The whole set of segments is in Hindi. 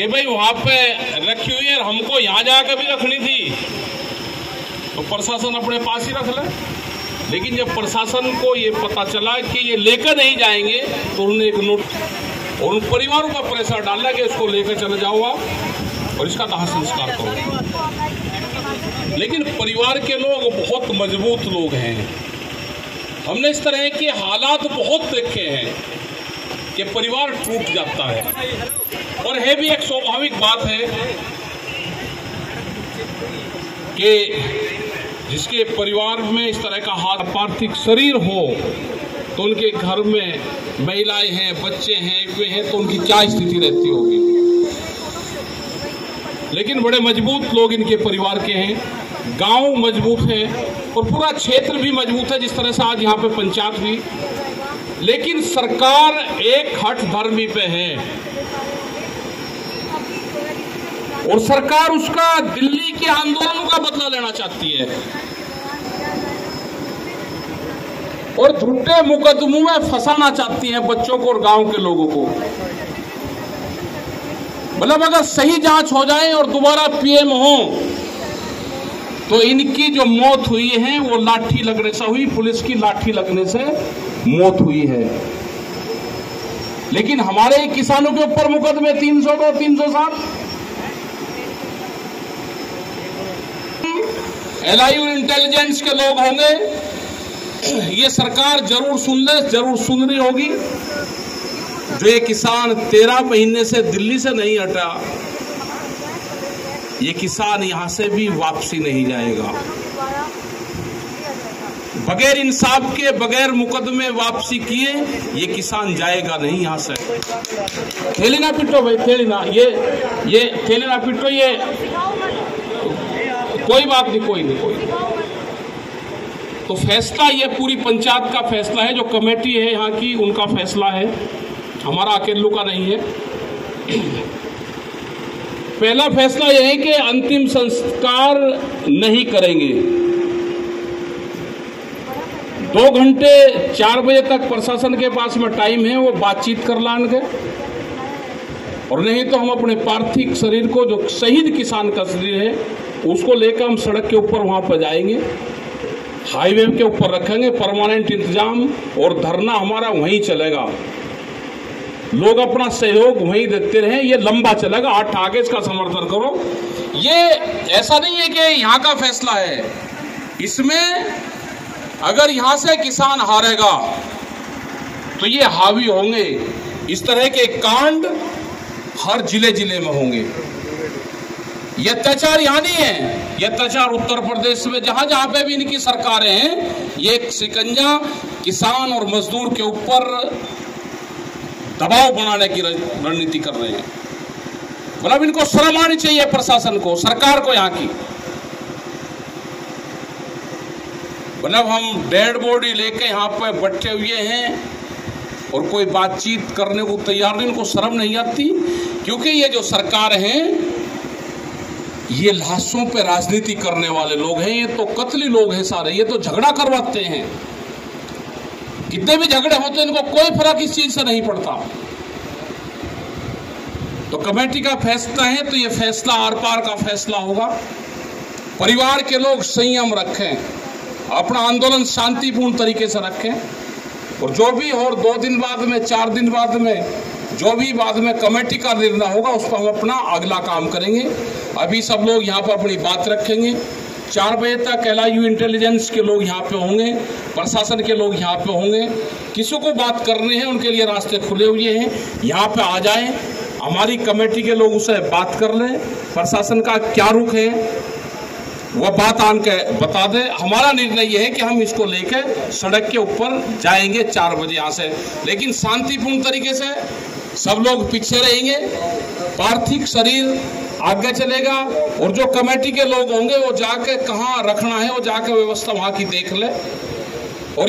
कि भाई वहां पे रखी हुई है, हमको यहाँ जाकर भी रखनी थी, तो प्रशासन अपने पास ही रख ले। लेकिन जब प्रशासन को ये पता चला कि ये लेकर नहीं जाएंगे, तो उन्होंने एक नोट और उन परिवारों पर प्रेशर डाला कि इसको लेकर चले जाओ आप और इसका दाह संस्कार करो। लेकिन परिवार के लोग बहुत मजबूत लोग हैं। हमने इस तरह के हालात बहुत देखे हैं कि परिवार टूट जाता है, और है भी एक स्वाभाविक बात है कि जिसके परिवार में इस तरह का हाथ पार्थिव शरीर हो, तो उनके घर में महिलाएं हैं, बच्चे हैं, वे हैं, तो उनकी क्या स्थिति रहती होगी। लेकिन बड़े मजबूत लोग इनके परिवार के हैं, गांव मजबूत है और पूरा क्षेत्र भी मजबूत है, जिस तरह से आज यहाँ पे पंचायत भी। लेकिन सरकार एक हठ धर्मी पे है और सरकार उसका दिल्ली के आंदोलन का बदला लेना चाहती है और झूठे मुकदमों में फंसाना चाहती है बच्चों को और गांव के लोगों को। मतलब अगर सही जांच हो जाए और दोबारा पीएम हो, तो इनकी जो मौत हुई है वो लाठी लगने से हुई, पुलिस की लाठी लगने से मौत हुई है। लेकिन हमारे किसानों के ऊपर मुकदमे 302, 307, LIU इंटेलिजेंस के लोग होंगे, ये सरकार जरूर सुन ले, जरूर सुन रही होगी। जो ये किसान 13 महीने से दिल्ली से नहीं हटा, ये किसान यहां से भी वापसी नहीं जाएगा। बगैर इंसाफ के, बगैर मुकदमे वापसी किए ये किसान जाएगा नहीं यहां से। खेली ना पिटो भाई, खेली ना, ये खेली ना पिटो, ये कोई बात नहीं, कोई नहीं। तो फैसला ये पूरी पंचायत का फैसला है, जो कमेटी है यहाँ की उनका फैसला है, हमारा अकेलों का नहीं है। पहला फैसला यह है कि अंतिम संस्कार नहीं करेंगे। 2 घंटे 4 बजे तक प्रशासन के पास में टाइम है, वो बातचीत कर लाएंगे, और नहीं तो हम अपने पार्थिव शरीर को, जो शहीद किसान का शरीर है, उसको लेकर हम सड़क के ऊपर वहां पर जाएंगे, हाईवे के ऊपर रखेंगे परमानेंट इंतजाम, और धरना हमारा वहीं चलेगा। लोग अपना सहयोग वहीं देते रहे, ये लंबा चलेगा, 8 आगे इसका समर्थन करो। ये ऐसा नहीं है कि यहाँ का फैसला है, इसमें अगर यहाँ से किसान हारेगा तो ये हावी होंगे। इस तरह के कांड हर जिले में होंगे। ये अत्याचार यहाँ नहीं है, ये अत्याचार उत्तर प्रदेश में जहां जहां पे भी इनकी सरकारें हैं, ये एक शिकंजा किसान और मजदूर के ऊपर दबाव बनाने की रणनीति कर रहे हैं। मतलब इनको शर्म आनी चाहिए, प्रशासन को, सरकार को यहाँ की। मतलब हम डेड बॉडी लेके यहाँ पे बैठे हुए हैं और कोई बातचीत करने को तैयार नहीं, इनको शर्म नहीं आती। क्योंकि ये जो सरकार है, ये लाशों पे राजनीति करने वाले लोग हैं, ये तो कत्ली लोग हैं सारे, ये तो झगड़ा करवाते हैं। कितने भी झगड़े होते हैं, इनको कोई फर्क इस चीज से नहीं पड़ता। तो कमेटी का फैसला है, तो ये फैसला आर पार का फैसला होगा। परिवार के लोग संयम रखें, अपना आंदोलन शांतिपूर्ण तरीके से रखें, और जो भी और 2 दिन बाद में, 4 दिन बाद में, जो भी बाद में कमेटी का निर्णय होगा, उस पर हम अपना अगला काम करेंगे। अभी सब लोग यहाँ पर अपनी बात रखेंगे। 4 बजे तक LIU इंटेलिजेंस के लोग यहाँ पे होंगे, प्रशासन के लोग यहाँ पे होंगे। किसी को बात करने हैं, उनके लिए रास्ते खुले हुए हैं, यहाँ पे आ जाएं, हमारी कमेटी के लोग उससे बात कर लें। प्रशासन का क्या रुख है वह बात आन के बता दें। हमारा निर्णय यह है कि हम इसको लेकर सड़क के ऊपर जाएंगे 4 बजे यहाँ से, लेकिन शांतिपूर्ण तरीके से। सब लोग पीछे रहेंगे, पार्थिव शरीर आगे चलेगा, और जो कमेटी के लोग होंगे वो जाके कहाँ रखना है वो जाके व्यवस्था वहाँ की देख ले। और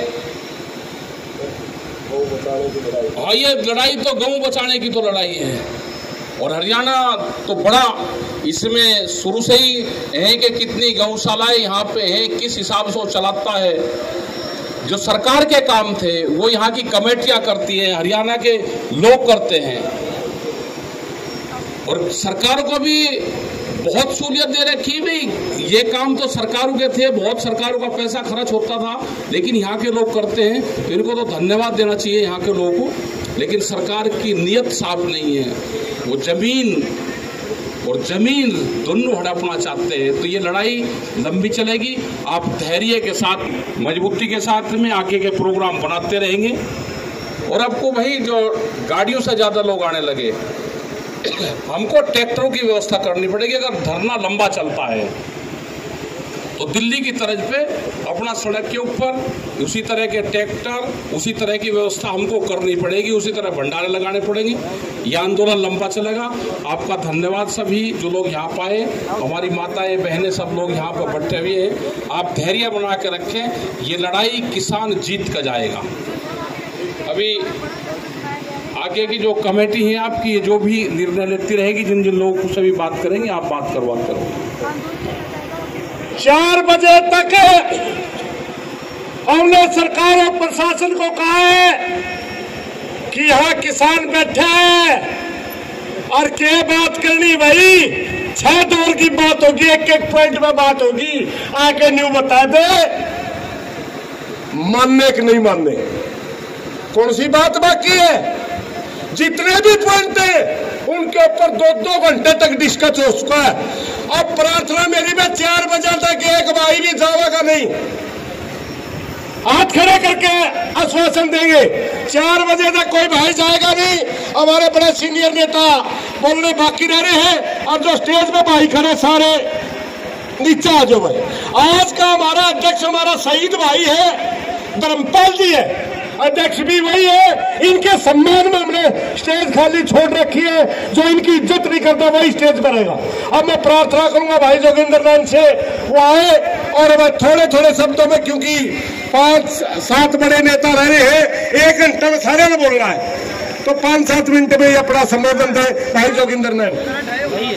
ये लड़ाई तो गऊ बचाने की तो लड़ाई है, और हरियाणा तो बड़ा इसमें शुरू से ही है कि कितनी गौशालाएं यहाँ पे हैं, किस हिसाब से वो चलाता है। जो सरकार के काम थे वो यहाँ की कमेटियां करती हैं, हरियाणा के लोग करते हैं। और सरकार को भी बहुत सहूलियत दे रखी भाई। ये काम तो सरकारों के थे, बहुत सरकारों का पैसा खर्च होता था, लेकिन यहाँ के लोग करते हैं, तो इनको तो धन्यवाद देना चाहिए यहाँ के लोगों को। लेकिन सरकार की नीयत साफ नहीं है, वो जमीन और जमीन दोनों हड़पना चाहते हैं। तो ये लड़ाई लंबी चलेगी। आप धैर्य के साथ, मजबूती के साथ में आगे के प्रोग्राम बनाते रहेंगे। और आपको भाई जो गाड़ियों से ज़्यादा लोग आने लगे, हमको ट्रैक्टरों की व्यवस्था करनी पड़ेगी। अगर धरना लंबा चलता है तो दिल्ली की तर्ज पे अपना सड़क के ऊपर उसी तरह के ट्रैक्टर, उसी तरह की व्यवस्था हमको करनी पड़ेगी, उसी तरह भंडारे लगाने पड़ेंगे। यह आंदोलन लंबा चलेगा। आपका धन्यवाद सभी जो लोग यहाँ पे आए, हमारी माताएं बहनें सब लोग यहाँ पर बैठे हुए हैं। आप धैर्य बना के रखें, ये लड़ाई किसान जीत कर जाएगा। अभी आगे की जो कमेटी है आपकी, ये जो भी निर्णय लेती रहेगी, जिन जिन लोगों से भी बात करेंगे, आप बात करवा करो। 4 बजे तक हमने सरकार और प्रशासन को कहा है कि यहाँ किसान बैठे हैं और क्या बात करनी भाई, 6 दौर की बात होगी, एक पॉइंट में बात होगी, आके न्यू बता दे मानने कि नहीं मानने, कौन सी बात बाकी है। जितने भी पॉइंट थे उनके ऊपर 2-2 घंटे तक डिस्कस हो चुका है। अब प्रार्थना मेरी में 4 बजे तक एक भाई भी जाएगा नहीं, हाथ खड़े करके आश्वासन देंगे 4 बजे तक कोई भाई जाएगा नहीं। हमारे बड़े सीनियर नेता बोलने बाकी रह रहे हैं। अब जो स्टेज पे भाई खड़े सारे नीचे आ जाओ भाई। आज का हमारा अध्यक्ष हमारा शहीद भाई है, धर्मपाल जी है, अध्यक्ष भी वही है। इनके सम्मान में हमने स्टेज खाली छोड़ रखी है। जो इनकी इज्जत नहीं करता वही स्टेज पर रहेगा। अब मैं प्रार्थना करूंगा भाई जोगिंदर नाथ से वो आए और मैं थोड़े थोड़े शब्दों में, क्योंकि 5-7 बड़े नेता रह रहे हैं, 1 घंटे में सारे ने बोलना है, तो 5-7 मिनट में अपना संबोधन दे भाई जोगिंदर नाथ।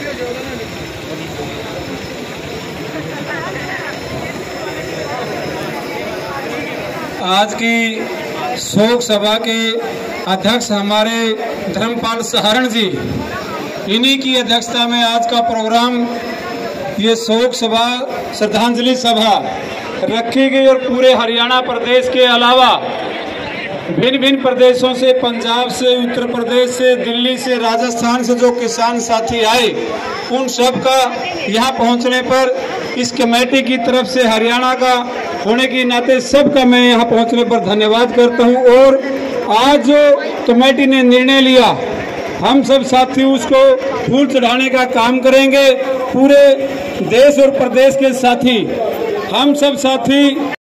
आज की शोक सभा के अध्यक्ष हमारे धर्मपाल सहारण जी, इन्हीं की अध्यक्षता में आज का प्रोग्राम, ये शोक सभा श्रद्धांजलि सभा रखी गई। और पूरे हरियाणा प्रदेश के अलावा भिन्न भिन्न प्रदेशों से, पंजाब से, उत्तर प्रदेश से, दिल्ली से, राजस्थान से जो किसान साथी आए, उन सब का यहाँ पहुँचने पर इस कमेटी की तरफ से हरियाणा का होने के नाते सबका मैं यहाँ पहुँचने पर धन्यवाद करता हूँ। और आज जो कमेटी ने निर्णय लिया, हम सब साथी उसको फूल चढ़ाने का काम करेंगे। पूरे देश और प्रदेश के साथी, हम सब साथी